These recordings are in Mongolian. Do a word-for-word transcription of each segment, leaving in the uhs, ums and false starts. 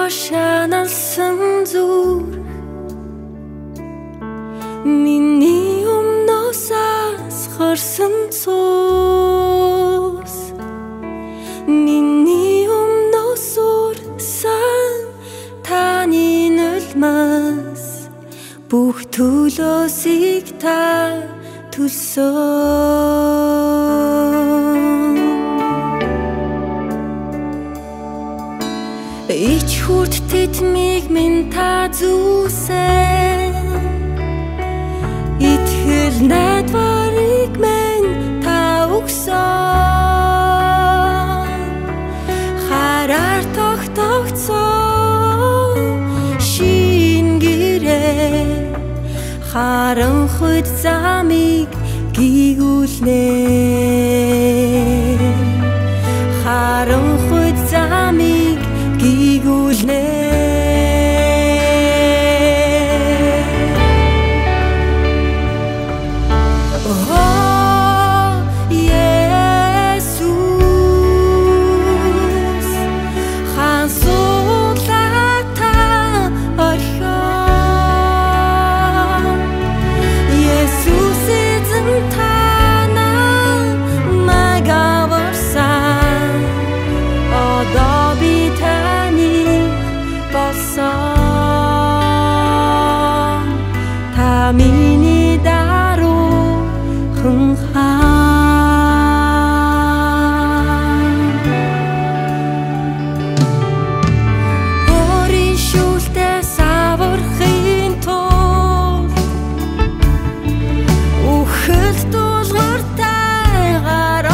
шаналсан зүр миний өмнөөс асгарсан цус миний өмнөөс урсан таны нулимс бүх төлөөсийг та төлсөн ич хүрт тэтмийг минь та зүүсэн итгэл найдварыг минь та өгсөн хараар тогтогцсон шин гэрээ харанхуйд замыг гигүүлнэ харанхуйд замыг гигүүлнэ миний даруухан хаан өөрийн шүүлтээс аврахын тулд үхэл дуулууртайгаар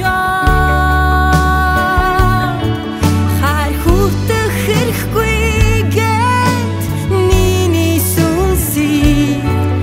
очоод хар хүртэх хэрэггүй гэд миний сүнсийг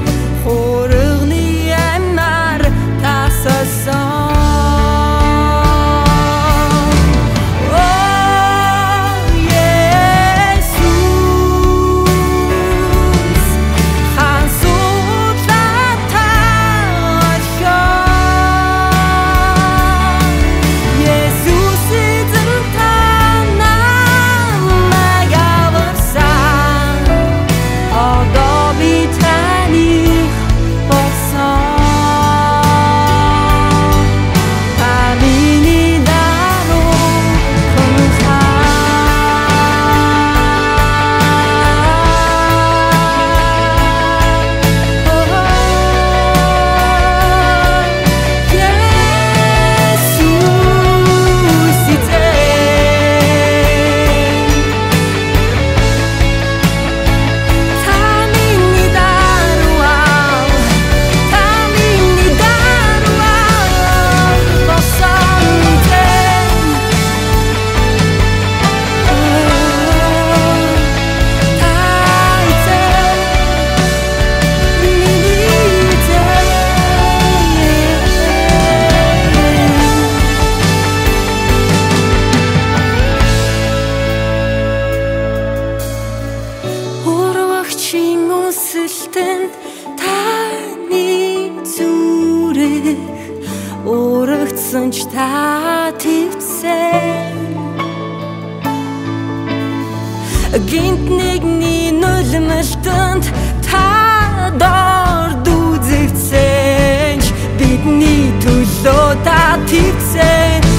таны зүрэх урагдсан ч та твцсэн гинт нэгний нулималтанд та дорд үзэгдсэн ч бидний төлөө та твцсэн